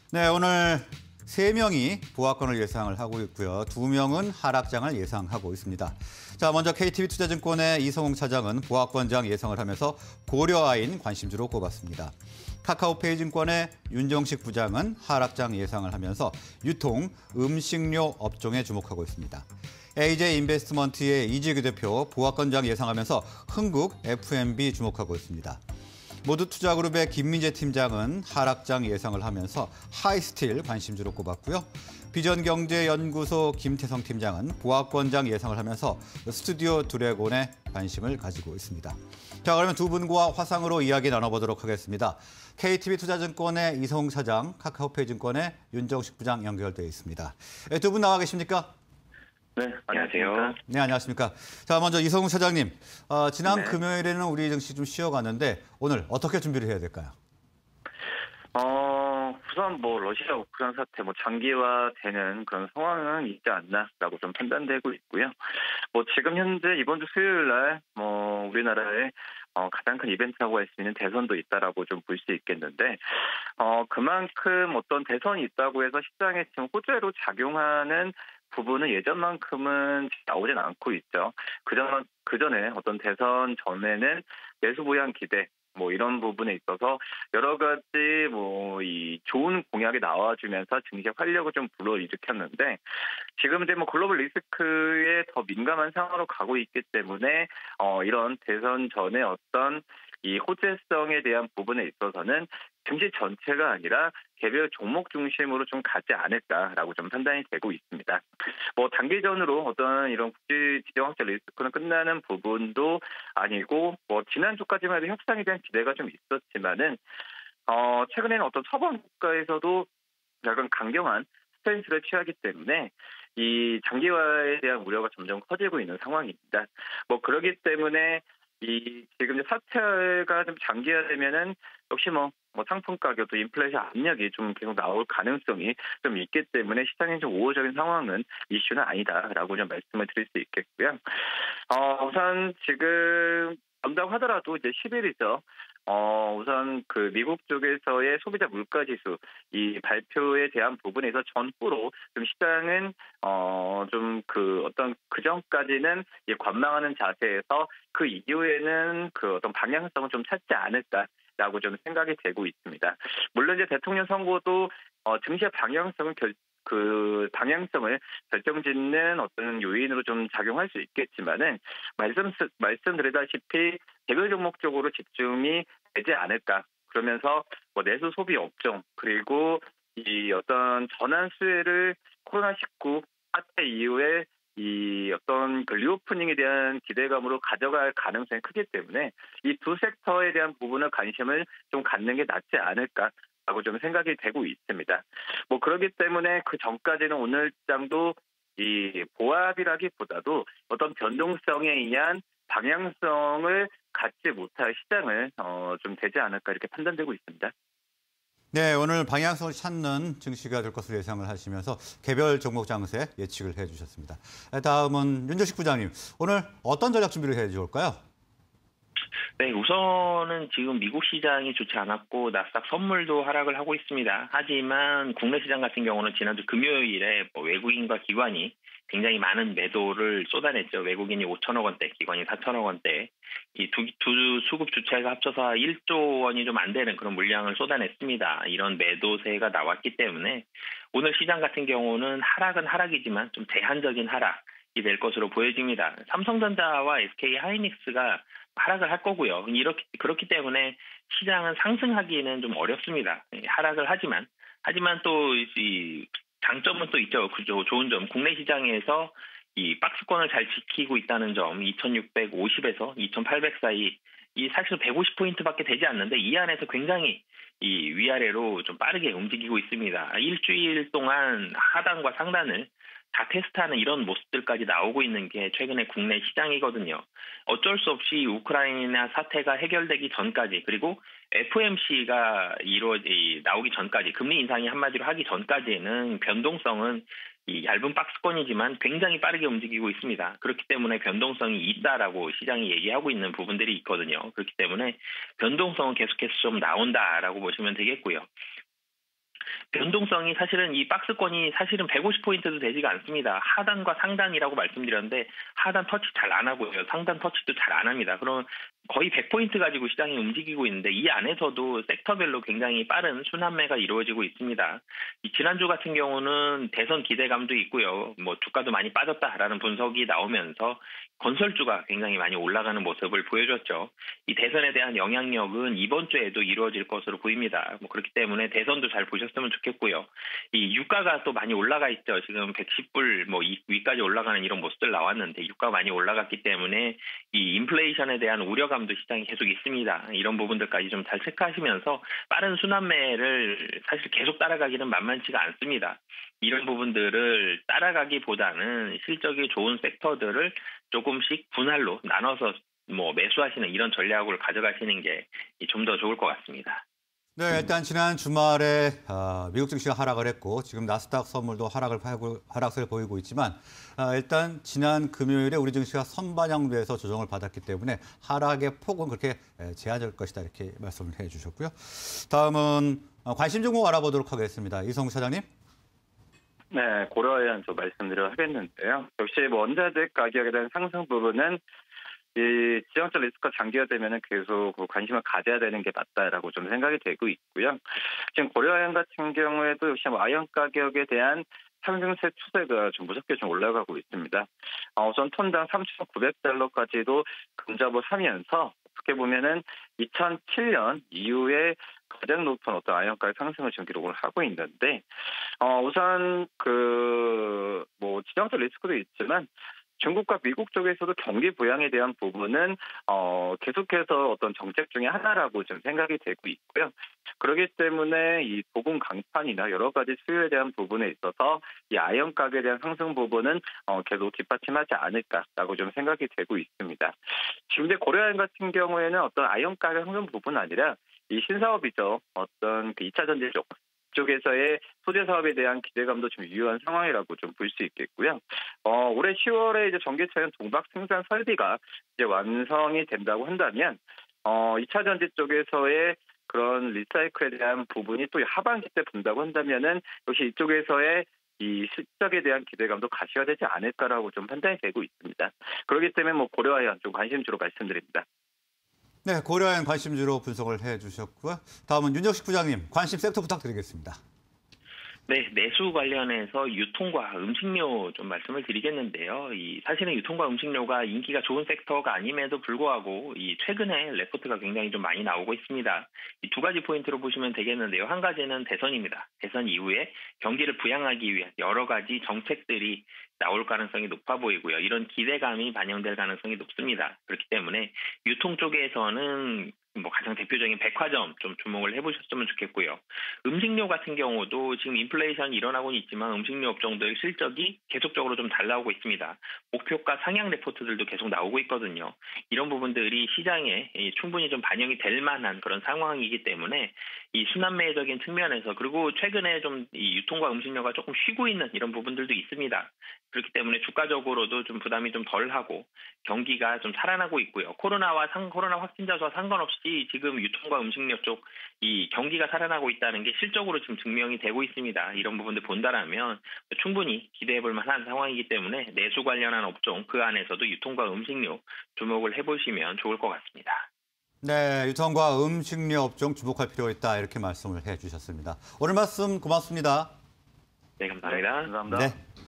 네, 오늘 3명이 보합권을 예상을 하고 있고요. 2명은 하락장을 예상하고 있습니다. 자, 먼저 KTB투자증권의 이성웅 차장은 보합권장 예상을 하면서 고려아인 관심주로 꼽았습니다. 카카오페이증권의 윤정식 부장은 하락장 예상을 하면서 유통, 음식료 업종에 주목하고 있습니다. AJ인베스트먼트의 이재규 대표 보합권장 예상하면서 흥국, F&B 주목하고 있습니다. 모두투자그룹의 김민재 팀장은 하락장 예상을 하면서 하이스틸 관심주로 꼽았고요. 비전경제연구소 김태성 팀장은 보합권장 예상을 하면서 스튜디오 드래곤에 관심을 가지고 있습니다. 자, 그러면 두 분과 화상으로 이야기 나눠보도록 하겠습니다. KTB투자증권의 이성웅 차장, 카카오페이증권의 윤정식 부장 연결되어 있습니다. 두 분 나와 계십니까? 네, 안녕하세요. 네, 안녕하십니까. 자, 먼저 이성웅 차장님, 지난 네. 금요일에는 우리 증시 좀 쉬어갔는데 오늘 어떻게 준비를 해야 될까요? 우선 러시아 우크라이나 사태 장기화되는 그런 상황은 있지 않나라고 좀 판단되고 있고요. 지금 현재 이번 주 수요일 날 우리나라의 가장 큰 이벤트라고 할 수 있는 대선도 있다라고 좀 볼 수 있겠는데, 그만큼 어떤 대선이 있다고 해서 시장에 지금 호재로 작용하는 부분은 예전만큼은 나오진 않고 있죠. 그전에 어떤 대선 전에는 내수 부양 기대 이런 부분에 있어서 여러 가지 이 좋은 공약이 나와주면서 증시의 활력을 좀 불러일으켰는데, 지금 이제 글로벌 리스크에 더 민감한 상황으로 가고 있기 때문에 이런 대선 전에 어떤 이 호재성에 대한 부분에 있어서는 증시 전체가 아니라 개별 종목 중심으로 좀 가지 않을까라고 좀 판단이 되고 있습니다. 단기전으로 어떤 이런 국제 지정학적 리스크는 끝나는 부분도 아니고, 지난주까지만 해도 협상에 대한 기대가 좀 있었지만은, 최근에는 어떤 서방 국가에서도 약간 강경한 스탠스를 취하기 때문에 이 장기화에 대한 우려가 점점 커지고 있는 상황입니다. 그렇기 때문에 지금 사태가 좀 장기화되면은 역시 상품 가격도 인플레이션 압력이 좀 계속 나올 가능성이 좀 있기 때문에 시장의 좀 우호적인 상황은 이슈는 아니다라고 좀 말씀을 드릴 수 있겠고요. 우선 지금 한다고 하더라도 이제 10일이죠. 우선 미국 쪽에서의 소비자 물가 지수 이 발표에 대한 부분에서 전후로 좀 시장은 좀 어떤 그 전까지는 관망하는 자세에서 그 이후에는 어떤 방향성을 좀 찾지 않을까라고 좀 생각이 되고 있습니다. 물론 이제 대통령 선거도 증시의 방향성을 방향성을 결정짓는 어떤 요인으로 좀 작용할 수 있겠지만은, 말씀드리다시피 개별 종목 쪽으로 집중이 되지 않을까. 그러면서 내수 소비 업종, 그리고 이 어떤 전환 수혜를 코로나19 사태 이후에 이 어떤 리오프닝에 대한 기대감으로 가져갈 가능성이 크기 때문에 이 두 섹터에 대한 부분을 관심을 좀 갖는 게 낫지 않을까라고 좀 생각이 되고 있습니다. 그렇기 때문에 그 전까지는 오늘 장도 이 보합이라기보다도 어떤 변동성에 의한 방향성을 갖지 못할 시장을 좀 되지 않을까 이렇게 판단되고 있습니다. 네, 오늘 방향성을 찾는 증시가 될 것으로 예상을 하시면서 개별 종목 장세 예측을 해주셨습니다. 다음은 윤정식 부장님, 오늘 어떤 전략 준비를 해야 좋을까요? 네, 우선은 지금 미국 시장이 좋지 않았고 나스닥 선물도 하락을 하고 있습니다. 하지만 국내 시장 같은 경우는 지난주 금요일에 외국인과 기관이 굉장히 많은 매도를 쏟아냈죠. 외국인이 5천억 원대, 기관이 4천억 원대. 이 두 수급 주체가 합쳐서 1조 원이 좀 안 되는 그런 물량을 쏟아냈습니다. 이런 매도세가 나왔기 때문에 오늘 시장 같은 경우는 하락은 하락이지만 좀 제한적인 하락이 될 것으로 보여집니다. 삼성전자와 SK하이닉스가 하락을 할 거고요. 그렇기 때문에 시장은 상승하기에는 좀 어렵습니다. 하락을 하지만 또 이 장점은 또 있죠. 그죠. 좋은 점. 국내 시장에서 이 박스권을 잘 지키고 있다는 점, 2650에서 2800 사이, 이 사실 150포인트밖에 되지 않는데 이 안에서 굉장히 이 위아래로 좀 빠르게 움직이고 있습니다. 일주일 동안 하단과 상단을 다 테스트하는 이런 모습들까지 나오고 있는 게 최근에 국내 시장이거든요. 어쩔 수 없이 우크라이나 사태가 해결되기 전까지, 그리고 FOMC가 나오기 전까지, 금리 인상이 한마디로 하기 전까지는 변동성은 이 얇은 박스권이지만 굉장히 빠르게 움직이고 있습니다. 그렇기 때문에 변동성이 있다라고 시장이 얘기하고 있는 부분들이 있거든요. 그렇기 때문에 변동성은 계속해서 좀 나온다라고 보시면 되겠고요. 변동성이 사실은 이 박스권이 사실은 150포인트도 되지가 않습니다. 하단과 상단이라고 말씀드렸는데 하단 터치 잘 안 하고요. 상단 터치도 잘 안 합니다. 그럼 거의 100포인트 가지고 시장이 움직이고 있는데 이 안에서도 섹터별로 굉장히 빠른 순환매가 이루어지고 있습니다. 이 지난주 같은 경우는 대선 기대감도 있고요. 뭐 주가도 많이 빠졌다라는 분석이 나오면서 건설주가 굉장히 많이 올라가는 모습을 보여줬죠. 이 대선에 대한 영향력은 이번 주에도 이루어질 것으로 보입니다. 뭐 그렇기 때문에 대선도 잘 보셨으면 좋겠고요. 이 유가가 또 많이 올라가 있죠. 지금 110불 뭐 위까지 올라가는 이런 모습들 나왔는데 유가가 많이 올라갔기 때문에 이 인플레이션에 대한 우려감도 시장에 계속 있습니다. 이런 부분들까지 좀 잘 체크하시면서 빠른 순환매를 사실 계속 따라가기는 만만치가 않습니다. 이런 부분들을 따라가기보다는 실적이 좋은 섹터들을 조금씩 분할로 나눠서 뭐 매수하시는 이런 전략을 가져가시는 게 좀 더 좋을 것 같습니다. 네, 일단 지난 주말에 미국 증시가 하락을 했고 지금 나스닥 선물도 하락세를 보이고 있지만 일단 지난 금요일에 우리 증시가 선반영돼서 조정을 받았기 때문에 하락의 폭은 그렇게 제한적일 것이다 이렇게 말씀을 해주셨고요. 다음은 관심 종목 알아보도록 하겠습니다. 이성우 차장님. 네, 고려해야 좀 말씀드려 하겠는데요. 역시 뭐 원자재 가격에 대한 상승 부분은 이 지정적 리스크가 장기화되면 계속 관심을 가져야 되는 게 맞다라고 좀 생각이 되고 있고요. 지금 고려아연 같은 경우에도 역시 뭐 아연 가격에 대한 상승세 추세가 좀 무섭게 좀 올라가고 있습니다. 우선 톤당 3,900달러까지도 근접을 하면서 어떻게 보면은 2007년 이후에 가장 높은 어떤 아연가의 상승을 지금 기록을 하고 있는데, 우선 뭐 지정적 리스크도 있지만 중국과 미국 쪽에서도 경기 부양에 대한 부분은 계속해서 어떤 정책 중에 하나라고 좀 생각이 되고 있고요. 그렇기 때문에 이 도금 강판이나 여러 가지 수요에 대한 부분에 있어서 이 아연 가격에 대한 상승 부분은 계속 뒷받침하지 않을까라고 좀 생각이 되고 있습니다. 지금 이제 고려아연 같은 경우에는 어떤 아연 가격 상승 부분 아니라 이 신사업이죠. 어떤 그 2차 전지 쪽에서의 소재 사업에 대한 기대감도 좀 유효한 상황이라고 좀 볼 수 있겠고요. 올해 10월에 이제 전기차용 동박 생산 설비가 이제 완성이 된다고 한다면 2차 전지 쪽에서의 그런 리사이클에 대한 부분이 또 하반기 때 본다고 한다면은 역시 이쪽에서의 이 실적에 대한 기대감도 가시가 되지 않을까라고 좀 판단이 되고 있습니다. 그렇기 때문에 뭐 고려아연 좀 관심주로 말씀드립니다. 네, 고려아연 관심주로 분석을 해주셨고요. 다음은 윤정식 부장님 관심 섹터 부탁드리겠습니다. 네, 내수 관련해서 유통과 음식료 좀 말씀을 드리겠는데요. 사실은 유통과 음식료가 인기가 좋은 섹터가 아님에도 불구하고 최근에 레포트가 굉장히 좀 많이 나오고 있습니다. 이 두 가지 포인트로 보시면 되겠는데요. 한 가지는 대선입니다. 대선 이후에 경기를 부양하기 위한 여러 가지 정책들이 나올 가능성이 높아 보이고요. 이런 기대감이 반영될 가능성이 높습니다. 그렇기 때문에 유통 쪽에서는 뭐 가장 대표적인 백화점 좀 주목을 해보셨으면 좋겠고요. 음식료 같은 경우도 지금 인플레이션이 일어나고는 있지만 음식료 업종들 실적이 계속적으로 좀 잘 나오고 있습니다. 목표가 상향 레포트들도 계속 나오고 있거든요. 이런 부분들이 시장에 충분히 좀 반영이 될 만한 그런 상황이기 때문에 이 순환매적인 측면에서 그리고 최근에 좀 이 유통과 음식료가 조금 쉬고 있는 이런 부분들도 있습니다. 그렇기 때문에 주가적으로도 좀 부담이 좀 덜하고 경기가 좀 살아나고 있고요. 코로나 확진자 수와 상관없이 지금 유통과 음식료 쪽 이 경기가 살아나고 있다는 게 실적으로 지금 증명이 되고 있습니다. 이런 부분들 본다라면 충분히 기대해볼 만한 상황이기 때문에 내수 관련한 업종 그 안에서도 유통과 음식료 주목을 해보시면 좋을 것 같습니다. 네, 유통과 음식료 업종 주목할 필요가 있다 이렇게 말씀을 해주셨습니다. 오늘 말씀 고맙습니다. 네, 감사합니다. 감사합니다. 네.